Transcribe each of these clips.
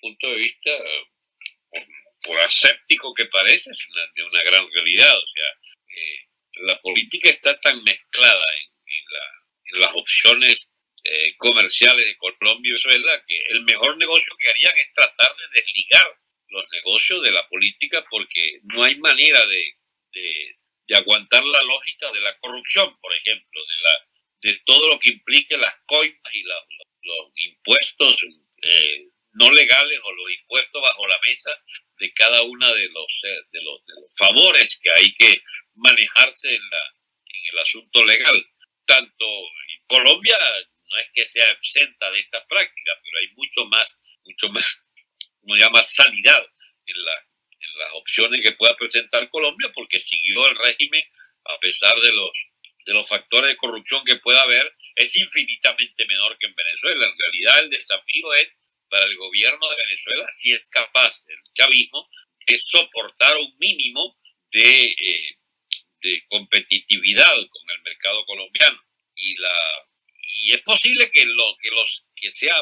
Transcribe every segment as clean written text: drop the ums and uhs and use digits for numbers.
punto de vista, por aséptico que parece, es de una gran realidad. O sea, la política está tan mezclada en las opciones comerciales de Colombia y Venezuela que el mejor negocio que harían es tratar de desligar los negocios de la política, porque no hay manera de aguantar la lógica de la corrupción, por ejemplo, de todo lo que implique las coimas y los impuestos no legales o los impuestos bajo la mesa de cada uno de los favores que hay que manejarse en el asunto legal. Tanto en Colombia no es que sea exenta de estas prácticas, pero hay mucho más, como llama, sanidad en las opciones que pueda presentar Colombia, porque siguió el régimen a pesar de los factores de corrupción que pueda haber. Es infinitamente menor que en Venezuela. En realidad el desafío es para el gobierno de Venezuela, si es capaz el chavismo de soportar un mínimo de competitividad con el mercado colombiano. Y es posible que sea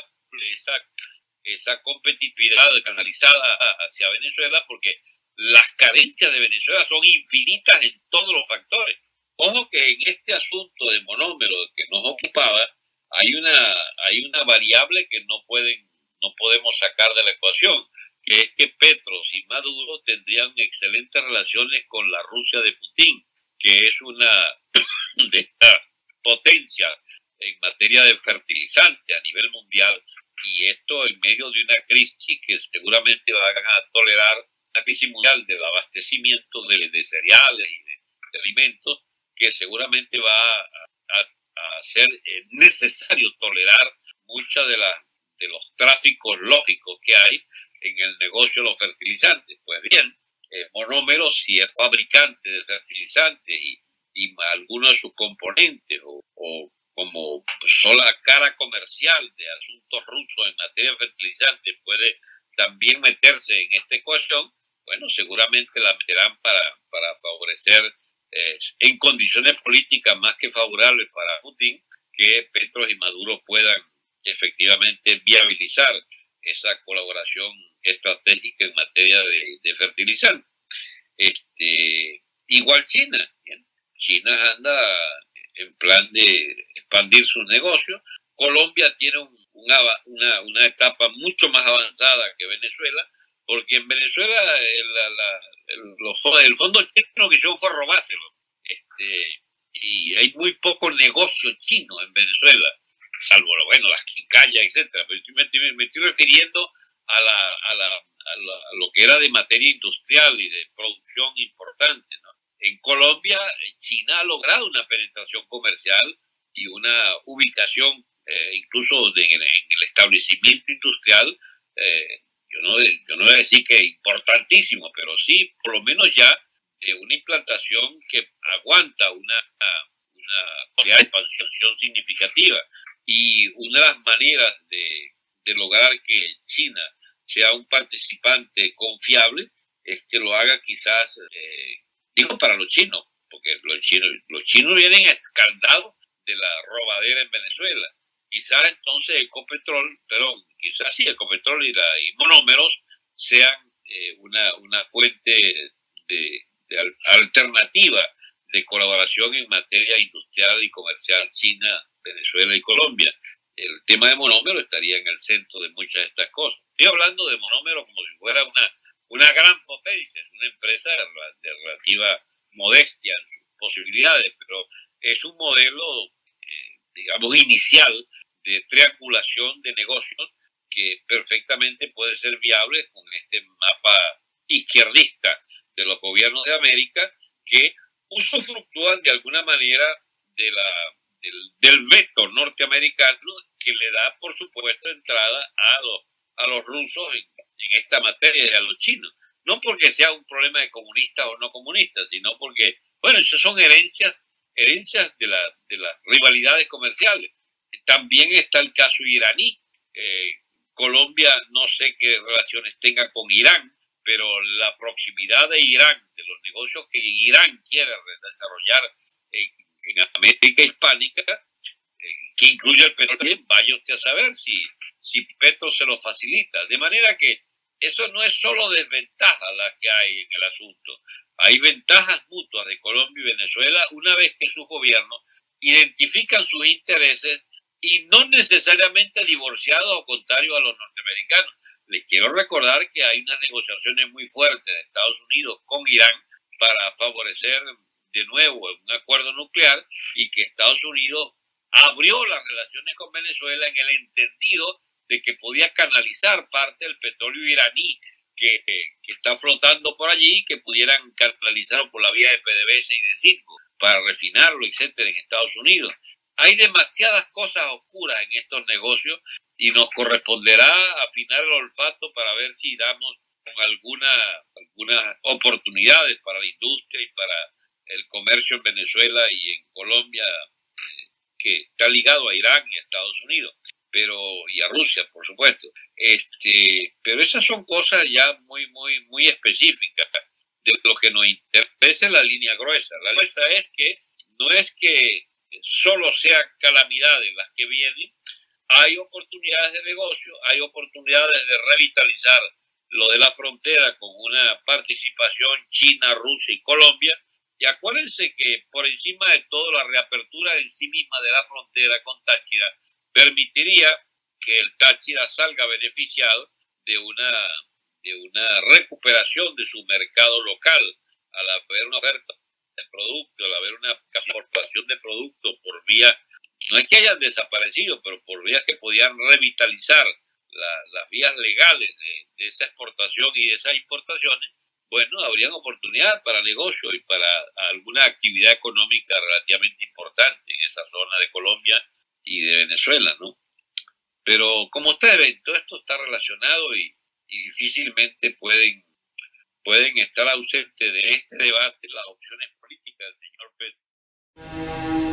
esa competitividad canalizada hacia Venezuela, porque las carencias de Venezuela son infinitas en todos los factores. Ojo que en este asunto de monómero que nos ocupaba, hay una variable que no podemos sacar de la ecuación, que es que Petro y Maduro tendrían excelentes relaciones con la Rusia de Putin, que es una de estas potencias en materia de fertilizante a nivel mundial, y esto en medio de una crisis que seguramente van a tolerar, una crisis mundial del abastecimiento de cereales y de alimentos, que seguramente va a ser necesario tolerar muchas de los tráficos lógicos que hay en el negocio de los fertilizantes. Pues bien, Monómero, si es fabricante de fertilizantes y algunos de sus componentes, o como sola cara comercial de asuntos rusos en materia de fertilizantes, puede también meterse en esta ecuación, bueno, seguramente la meterán para favorecer en condiciones políticas más que favorables para Putin, que Petro y Maduro puedan efectivamente viabilizar esa colaboración estratégica en materia de fertilizantes. Igual China, ¿bien? China anda en plan de expandir sus negocios. Colombia tiene una etapa mucho más avanzada que Venezuela, porque en Venezuela el fondo chino que fue robárselo. Y hay muy poco negocio chino en Venezuela, salvo las quincallas, etcétera. Pero me estoy refiriendo a lo que era de materia industrial y de producción importante, ¿no? En Colombia, China ha logrado una penetración comercial y una ubicación incluso en el establecimiento industrial. Yo no voy a decir que importantísimo, pero sí, por lo menos ya una implantación que aguanta una expansión significativa. Y una de las maneras de lograr que China sea un participante confiable es que lo haga quizás, digo para los chinos, porque los chinos vienen escaldados de la robadera en Venezuela. Quizás entonces Ecopetrol y Monómeros sean una fuente de alternativa de colaboración en materia industrial y comercial China, Venezuela y Colombia. El tema de Monómero estaría en el centro de muchas de estas cosas. Estoy hablando de Monómero como si fuera una gran potencia, una empresa de relativa modestia en sus posibilidades, pero es un modelo, digamos, inicial de triangulación de negocios que perfectamente puede ser viable con este mapa izquierdista de los gobiernos de América, que usufructúan de alguna manera del veto norteamericano, que le da, por supuesto, entrada a los rusos en esta materia y a los chinos. No porque sea un problema de comunistas o no comunistas, sino porque, esas son herencias de las rivalidades comerciales. También está el caso iraní. Colombia no sé qué relaciones tenga con Irán, pero la proximidad de Irán, de los negocios que Irán quiere desarrollar en América Hispánica, que incluye el petróleo, vaya usted a saber si si Petro se lo facilita. De manera que eso no es solo desventajas las que hay en el asunto. Hay ventajas mutuas de Colombia y Venezuela una vez que sus gobiernos identifican sus intereses y no necesariamente divorciados o contrarios a los norteamericanos. Les quiero recordar que hay unas negociaciones muy fuertes de Estados Unidos con Irán para favorecer de nuevo un acuerdo nuclear y que Estados Unidos abrió las relaciones con Venezuela en el entendido de que podía canalizar parte del petróleo iraní que está flotando por allí, que pudieran canalizarlo por la vía de PDVSA y de Citgo para refinarlo, etcétera, en Estados Unidos. Hay demasiadas cosas oscuras en estos negocios y nos corresponderá afinar el olfato para ver si damos con algunas oportunidades para la industria y para el comercio en Venezuela y en Colombia, que está ligado a Irán y a Estados Unidos, y a Rusia, por supuesto. Pero esas son cosas ya muy específicas de lo que nos interesa en la línea gruesa. La gruesa es que no es que solo sean calamidades las que vienen, hay oportunidades de negocio, hay oportunidades de revitalizar lo de la frontera con una participación China, Rusia y Colombia. Y acuérdense que por encima de todo la reapertura en sí misma de la frontera con Táchira permitiría que el Táchira salga beneficiado de una recuperación de su mercado local al haber una oferta de producto, al haber una exportación de productos por vía, no es que hayan desaparecido, pero por vías que podían revitalizar las vías legales de esa exportación y de esas importaciones. Bueno, habrían oportunidad para negocio y para alguna actividad económica relativamente importante en esa zona de Colombia y de Venezuela, ¿no? Pero como ustedes ven, todo esto está relacionado y difícilmente pueden estar ausentes de este debate las opciones políticas del señor Petro.